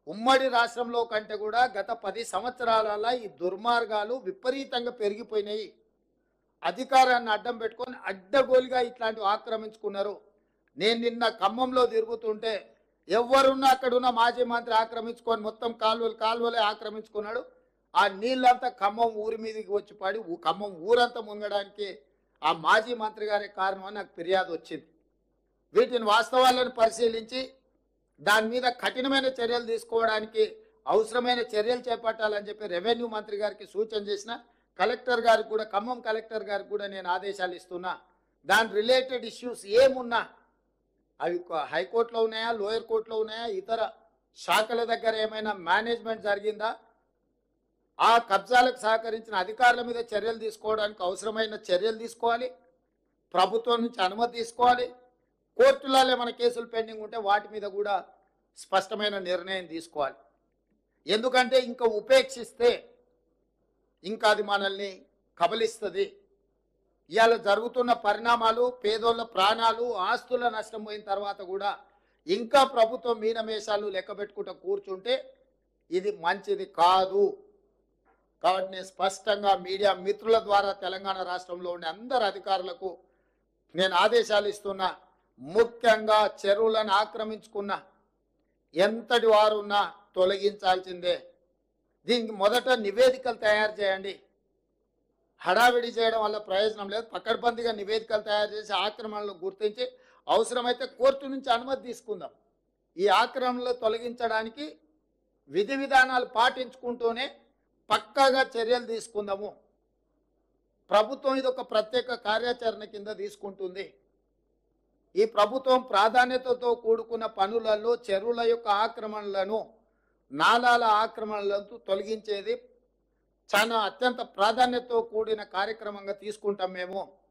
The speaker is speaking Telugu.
ఉమ్మడి రాష్ట్రంలో కంటే కూడా గత 10 సంవత్సరాలలో ఈ దుర్మార్గాలు విపరీతంగా పెరిగిపోయినాయి. అధికారాన్ని అడ్డం పెట్టుకొని అడ్డగోలుగా ఇట్లాంటివి ఆక్రమించుకున్నారు. నేను నిన్న ఖమ్మంలో తిరుగుతుంటే ఎవరున్నా అక్కడున్న మాజీ మంత్రి ఆక్రమించుకొని మొత్తం కాలువలే ఆక్రమించుకున్నాడు. ఆ నీళ్ళంతా ఖమ్మం ఊరి మీదకి వచ్చి పడి ఖమ్మం ఊరంతా మునగడానికి ఆ మాజీ మంత్రి గారే కారణం అని నాకు ఫిర్యాదు వచ్చింది. వీటిని వాస్తవాలను పరిశీలించి దాని మీద కఠినమైన చర్యలు తీసుకోవడానికి అవసరమైన చర్యలు చేపట్టాలని చెప్పి రెవెన్యూ మంత్రి గారికి సూచన చేసిన. కలెక్టర్ గారికి కూడా, ఖమ్మం కలెక్టర్ గారికి కూడా నేను ఆదేశాలు ఇస్తున్నా. దాని రిలేటెడ్ ఇష్యూస్ ఏమున్నా అవి హైకోర్టులో ఉన్నాయా, లోయర్ కోర్టులో ఉన్నాయా, ఇతర శాఖల దగ్గర ఏమైనా మేనేజ్మెంట్ జరిగిందా, ఆ కబ్జాలకు సహకరించిన అధికారుల మీద చర్యలు తీసుకోవడానికి అవసరమైన చర్యలు తీసుకోవాలి. ప్రభుత్వం నుంచి అనుమతి తీసుకోవాలి. కోర్టులలో ఏమైనా కేసులు పెండింగ్ ఉంటే వాటి మీద కూడా స్పష్టమైన నిర్ణయం తీసుకోవాలి. ఎందుకంటే ఇంకా ఉపేక్షిస్తే ఇంకా అది మనల్ని కబలిస్తుంది. ఇవాళ జరుగుతున్న పరిణామాలు, పేదోళ్ళ ప్రాణాలు, ఆస్తుల నష్టం పోయిన తర్వాత కూడా ఇంకా ప్రభుత్వం మీనమేషాలు లెక్క పెట్టుకుంటూ కూర్చుంటే ఇది మంచిది కాదు. కాబట్టి నేను స్పష్టంగా మీడియా మిత్రుల ద్వారా తెలంగాణ రాష్ట్రంలో ఉండే అందరు అధికారులకు నేను ఆదేశాలు ఇస్తున్నా. ముఖ్యంగా చెరువులను ఆక్రమించుకున్న ఎంతటి వారున్నా తొలగించాల్సిందే. దీనికి మొదట నివేదికలు తయారు చేయండి. హడావిడి చేయడం వల్ల ప్రయోజనం లేదు. పకడ్బందీగా నివేదికలు తయారు చేసి ఆక్రమణలు గుర్తించి అవసరమైతే కోర్టు నుంచి అనుమతి తీసుకుందాం. ఈ ఆక్రమణలు తొలగించడానికి విధి విధానాలు పాటించుకుంటూనే పక్కాగా చర్యలు తీసుకుందాము. ప్రభుత్వం ఇది ఒక ప్రత్యేక కార్యాచరణ కింద తీసుకుంటుంది. ఈ ప్రభుత్వం ప్రాధాన్యతతో కూడుకున్న పనులలో చెరువుల యొక్క ఆక్రమణలను, నాలాల ఆక్రమణలను తొలగించేది చాలా అత్యంత ప్రాధాన్యతతో కూడిన కార్యక్రమంగా తీసుకుంటాం మేము.